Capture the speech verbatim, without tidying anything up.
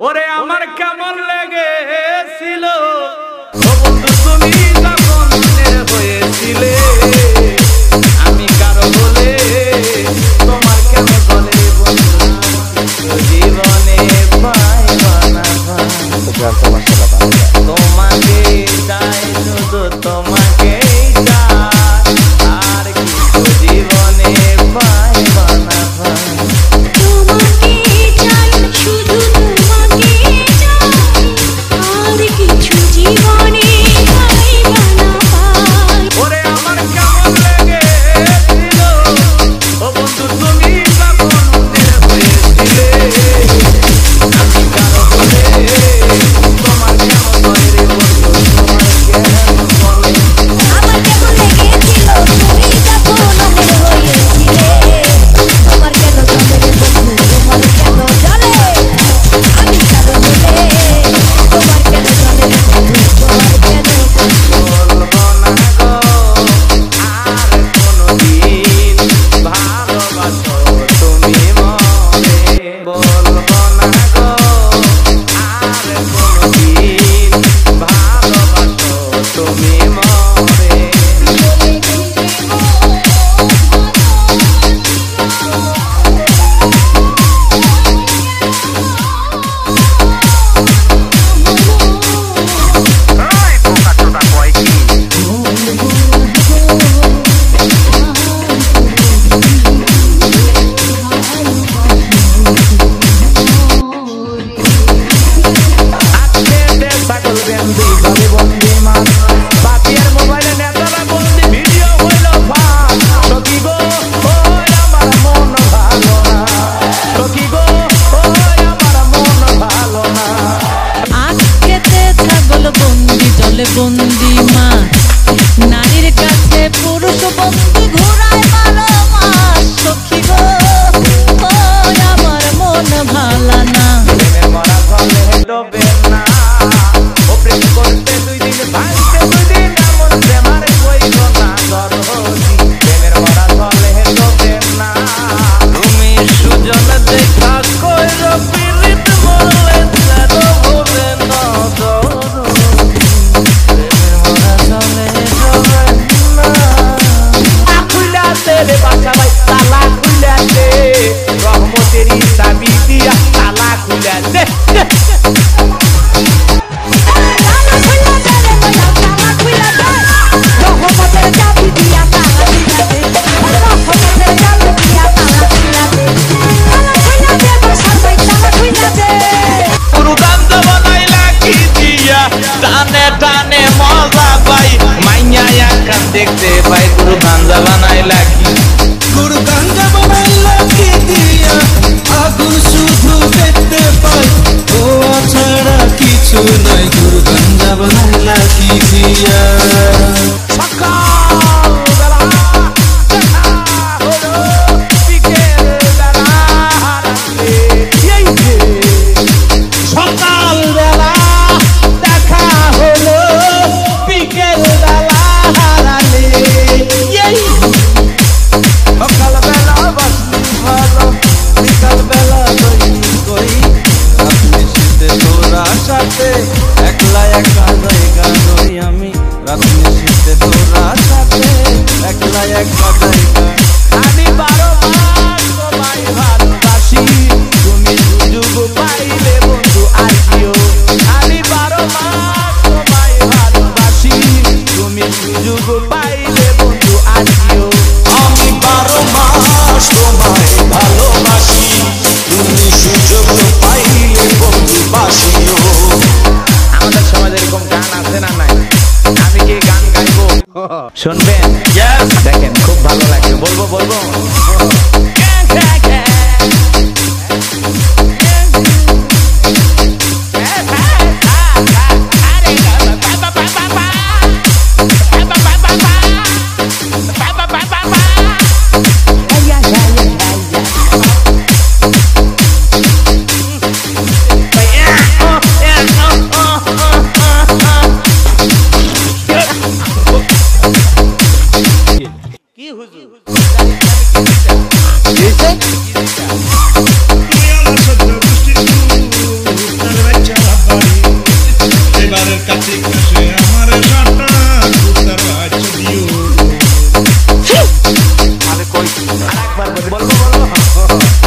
ওরে আমার কেমন লেগেছিল ও বন্ধু তুমি যখন মনের হয়েছিলে আমি কারো বলে তোমার কেন বলে বন্ধু জীবনে পাইবা না তোমাকে চাই শুধু তোমাকে চাই আর কিছু জীবনে পাইবা না বন্দি মা নারীর কাছে পুরুষ বন্ধু ঘোরায় ভালো মাস সখী গো আমার মন ভালো না মরা চলে ডোবে না ও প্রেম করতে দুই দিন ভাঙতে দুই দিন এমন প্রেমার কইল না দরদি প্রেমের মরা চলে ডোবে না তুমি সুজন দেখা কইর পিরিত বলে জানো হবে না तेरे बादशाह भाई ताला खुला दे रहमत तेरी चाबी दिया ताला खुला दे ताला खुला दे रे भैया ताला खुला दे रहमत तेरी चाबी दिया ताला खुला दे रहमत तेरी चाबी दिया ताला खुला दे ताला खुला दे बादशाह भाई ताला खुला दे गुरु गंज बनाइला की दिया टाने टाने मजा भाई माइया या कान देखते भाई गुरु गंज बनाइला गुरु गंजा बनाइला की दिया आगुन शुधु देखते पाई ओ छाड़ा किछु নাই गुरु गंजा बनाइला की दिया সকাল বেলা দেখা হলো বিকেল বেলা হারালে এই যে সকাল বেলা দেখা হলো বিকেল বেলা হারালে এই সকাল বেলা বাসলি ভালো বিকাল বেলা দই কই আপনি শীতে তোরা সাথে একলা একা জায়গা নই আমি রাতে শীতে তোরা সাথে একলা একা জায়গা আমি বারো মাস তোমায় ভালোবাসি তুমি সুযোগ পাইলে বন্ধু আসিও আমি বারো মাস তোমায় ভালোবাসি তুমি সুযোগ পাইলে বন্ধু আসিও আমি বারো মাস তোমায় ভালোবাসি তুমি সুযোগ পাইলে বন্ধু বাসিও আমাদের সমাজে এরকম গান আছে না নাই আমি কি গান গাইবো শুনবেন দেখেন খুব ভালো লাগে বলবো বলবো কি হুজুর গালের কাছে কাছে আমার সাটা কুত্তার বাচ্চা দিও আরে কই আরেকবার বলবো বলবো